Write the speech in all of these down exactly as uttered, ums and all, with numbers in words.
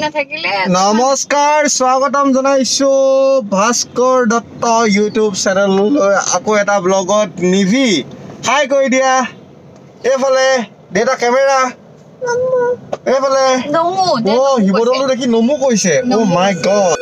নমস্কাৰ স্বাগতম জনাইছো ভাস্কৰ দত্ত ইউটিউব চেনেললৈ আকৌ এটা ব্লগত নিভি হাই কৈ দিয়া এফালে ডেটা কেমেৰা এফালে নমু ও হিবদলু দেখি নমু কৈছে ও মাই গড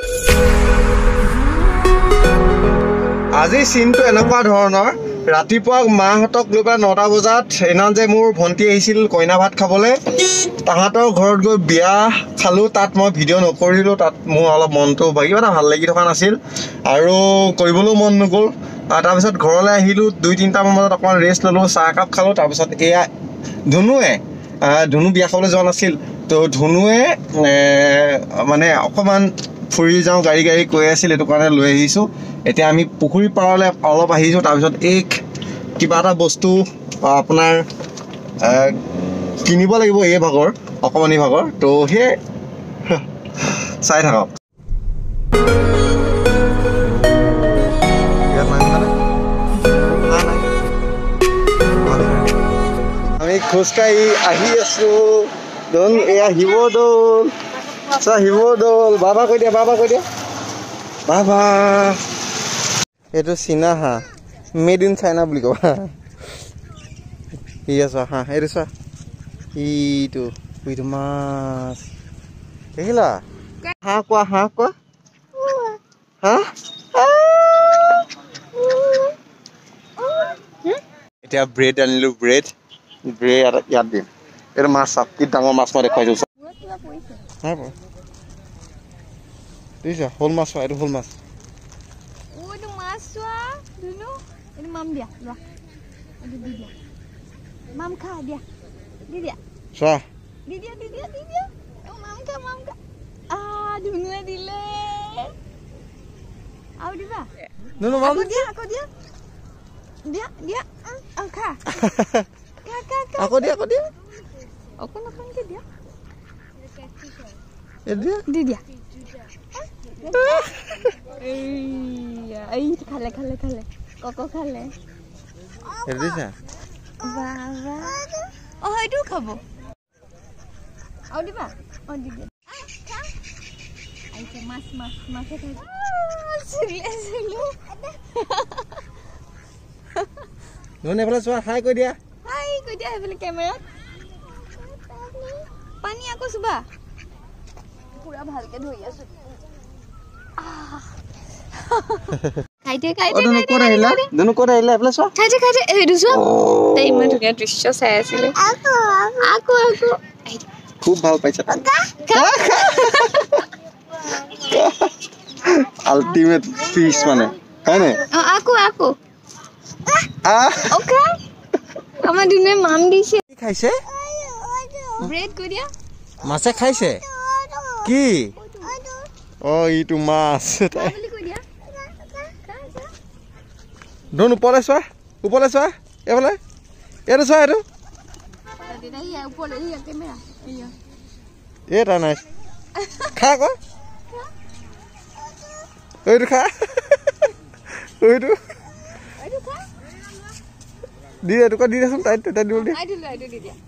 আজি সিনটো এনেকুৱা ধৰণৰ ৰাতিপুৱা মাহতক লৈ নটা বজাত এনান যে মোৰ ভন্টি আহিছিল কইনা ভাত খাবলৈ তাহাঁতৰ ঘৰত গৈ বিয়া খালো তাত মই ভিডিঅ' নকৰিলো তাত মোৰ অলপ মনটো কিবা এটা ভাল লাগি থকা নাছিল আৰু কৰিবলৈও মন নগ'ল তাৰপিছত ঘৰলৈ আহিলো দুই তিনিটা মান বজাত অকণমান ৰেষ্ট ল'লো চাহ একাপ খালো তাৰপিছত এয়া ধুনুৱে ধুনু বিয়া খাবলৈ যোৱা নাছিল তো ধুনুৱে মানে অকণমান ফুৰি যাওঁ গাড়ী গাড়ী কৈ আছিল এইটো কাৰণে লৈ আহিছোঁ এতিয়া আমি পুখুৰী পাৰলৈ অলপ আহিছোঁ তাৰপিছত এই কিবা এটা বস্তু আপোনাৰ কিনিব লাগিব এই ভাগৰ অকণমানি ভাগৰ তো সেই চাই থাকক আমি খোজকাঢ়ি আহি আছোঁ দল এয়া শিৱদৌল চা শিৱদৌল বাবা কৈ দিয়া বাবা কৈ দিয়া বাবা এইটো চীনা হাঁহ মেড ইন চাইনা বুলি ক'বা ঠিক আছে হাঁহ এইটো চোৱা ইটো ইটো মাছ দেখিলা হাঁহ কোৱা হাঁহ কোৱা হাঁহ এতিয়া ব্ৰেড আনিলোঁ ব্ৰেড ব্ৰেড ইয়াত দিম এইটো মাছ চাপ কি ডাঙৰ মাছ মই দেখুৱাই দিছোঁ দেখিছা শ'ল মাছ চোৱা এইটো শ'ল মাছ Mam kha dia. Dia dia. Sa. Dia dia dia dia dia. Oh mam kha mam kha. Ah, Dunu dile. Au di ba? No no mam. Aku dia, aku dia. Dia dia. Ah, kha. Kha kha kha. Aku dia, aku dia. Aku nak ke dia. Ya dia. Dia dia. Iya, ai khale khale khale. Koko khale. Ya dia. Baba. Oh, itu kabo. Oh, di ba? Oh, di dia. Ai ke mas mas mas ke. Ah, sule sule. None pala soa hai koi dia. Hai, koi dia pala kamera. Pani aku suba. Pura bhalke dhoi asu. Ah. খাইতে খাইতে অদন কোন আহিলা দনু কোন আহিলা এফালে চোৱা খাইতে খাইতে এই দুছো তাই ইমান ধুনীয়া দৃশ্য চাই আছিল আকো আকো আকো খুব ভাল পাইছা আল্টিমেট ফিশ মানে হয়নে আকো আকো আ ওকে আমার দিনে মাম দিছে কি খাইছে ব্রেড কই দিয়া মাছে খাইছে কি ও ইটো মাছ Don upole soa upole soa এফালে এটো soa এটো দেই উপলে এই ক্যামেরা এইয়া এটা নাই খা কো ওইটো খা ওইটো ওইটো খা দি এটো ক দি দেচোন তাই তাই দিও দি আই দিলো আই দি দিয়া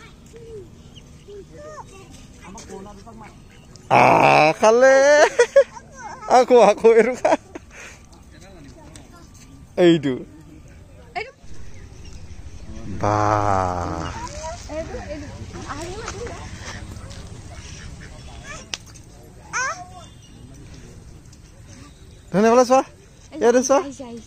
আ খালে আকো আকো এটো খা এইটো বা এইটো এইটো আহি মাতি ধনে বলা চোৱা এইটো চোৱা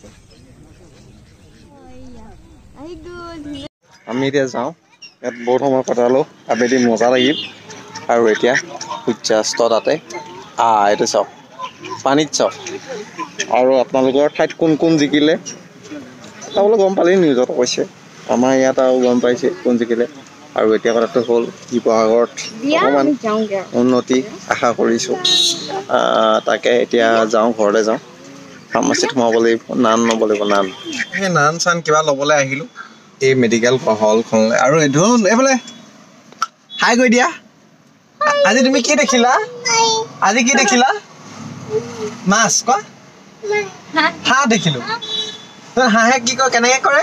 আমি এতিয়া যাওঁ ইয়াত বহুত সময় কটালো আবেলি মজা লাগিব আৰু এতিয়া সূৰ্যাস্ত তাতে আ এইটো চাওক পানীত চাওক আৰু আপোনালোকৰ ঠাইত কোন কোন জিকিলে চাবলৈ গম পালেই নিউজত কৈছে আমাৰ ইয়াত আৰু গম পাইছে কোন জিকিলে আৰু এতিয়া কথাটো হ'ল শিৱসাগৰত অকণমান উন্নতি আশা কৰিছোঁ তাকে এতিয়া যাওঁ ঘৰলৈ যাওঁ ফাৰ্মাচীত সোমাব লাগিব নান ল'ব লাগিব নান সেই নান চান কিবা ল'বলৈ আহিলোঁ এই মেডিকেল হলখনলৈ আৰু ধুন এইফালে হাই কৈ দিয়া আজি তুমি কি দেখিলা আজি কি দেখিলা মাছ কোৱা হাঁহ দেখিলো হাঁহে কি কয় কেনেকৈ কৰে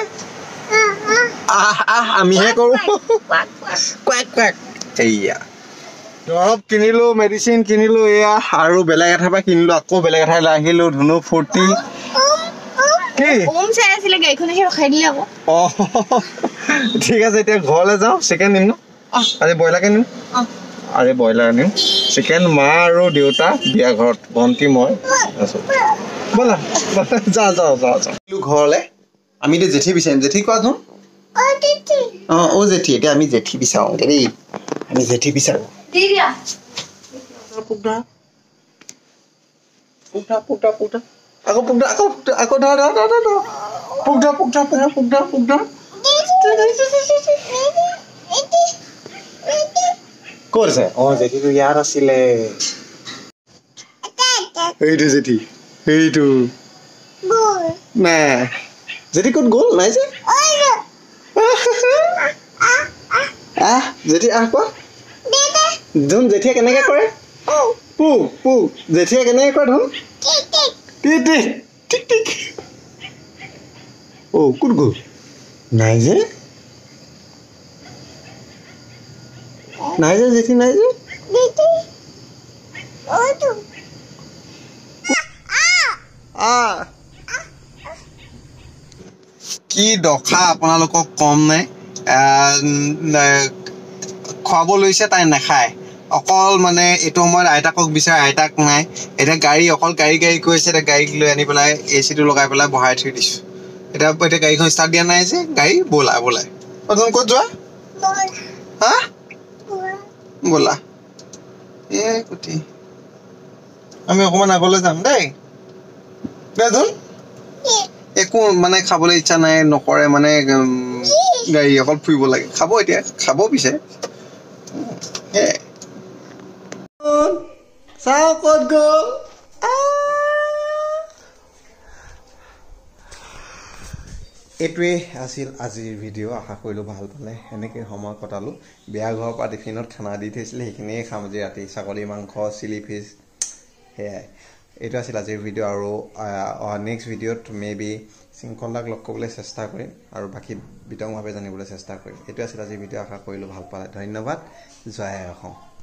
আহ আহ আমিহে কৰোঁ কোৱাক কোৱাক এইয়া দৰৱ কিনিলোঁ, মেডিচিন কিনিলোঁ, এয়া আৰু বেলেগ এঠাইৰ পৰা কিনিলোঁ, আকৌ বেলেগ এঠাইলৈ আহিলোঁ, ধুনু ফূৰ্তি। কি ওম চাই আছিলে গাড়ীখন আহি ৰখাই দিলে আকৌ। অঁ ঠিক আছে, এতিয়া ঘৰলৈ যাওঁ, চিকেন নিম ন? আজি ব্ৰইলাৰকে নিম। আজি ব্ৰইলাৰ নিম, চিকেন মা আৰু দেউতা বিয়া ঘৰত, ভণ্টি মই আছোঁ। ব'লা যাওঁ যাওঁ যাওঁ যাওঁ ঘৰলৈ। আমি এতিয়া জেঠী বিচাৰিম। জেঠী কোৱাচোন। অঁ অ' জেঠী, এতিয়া আমি জেঠী বিচাৰোঁ দেই, আমি জেঠী বিচাৰোঁ। পুগধা পুগধা পুগধা পুগধা আকৌ পুগধা আকৌ আকৌ ধৰ ধৰ ধৰ ধৰ পুগধা পুগধা পুগধা পুগধা পুগধা ক'ত আছে? অঁ জেঠীটো ইয়াত আছিলে। এইটো জেঠী, সেইটো নাই। জেঠী ক'ত গ'ল? নাই যে। আহ জেঠী আহ কোৱা। ধুন জেঠীয়ে কেনেকৈ কৰে? পু পু জেঠীয়ে কেনেকৈ কৰে ধুন? টিক টিক টিক টিক। অ' ক'ত গ'ল? নাই যে, নাই যে জেঠী নাই যে। কি দখা আপোনালোকক কম নাই। খুৱাব লৈছে, তাই নাখায়। অকল মানে এইটো সময়ত আইতাকক বিচাৰে, আইতাক নাই। এতিয়া গাড়ী অকল গাড়ী গাড়ী কৈছে, এতিয়া গাড়ীক লৈ আনি পেলাই এ চিটো লগাই পেলাই বহাই থৈ দিছোঁ। এতিয়া এতিয়া গাড়ীখন ষ্টাৰ্ট দিয়া নাই যে, গাড়ী ব'লা ব'লাই। অজন ক'ত যোৱা? হা ব'লা। এ কুটি আমি অকণমান আগলৈ যাম দেই। দেচোন একো মানে খাবলৈ ইচ্ছা নাই, নকৰে মানে গাড়ী অকল ফুৰিব লাগে। খাব এতিয়া, খাব পিছে চাওঁ ক'ত গ'ল। এইটোৱে আছিল আজিৰ ভিডিঅ'। আশা কৰিলোঁ ভাল পালে। এনেকৈ সময় কটালোঁ। বিয়া ঘৰৰ পৰা টিফিনত খানা দি থৈছিলে, সেইখিনিয়ে খাম আজি ৰাতি। ছাগলী মাংস, চিলি ফিছ, সেয়াই। এইটো আছিল আজিৰ ভিডিঅ'। আৰু নেক্সট ভিডিঅ'ত মে বি শৃংখলাক লগ কৰিবলৈ চেষ্টা কৰিম আৰু বাকী বিতংভাৱে জানিবলৈ চেষ্টা কৰিম। এইটো আছিল আজিৰ ভিডিঅ'। আশা কৰিলোঁ ভাল পালে। ধন্যবাদ। জয় আই অসম।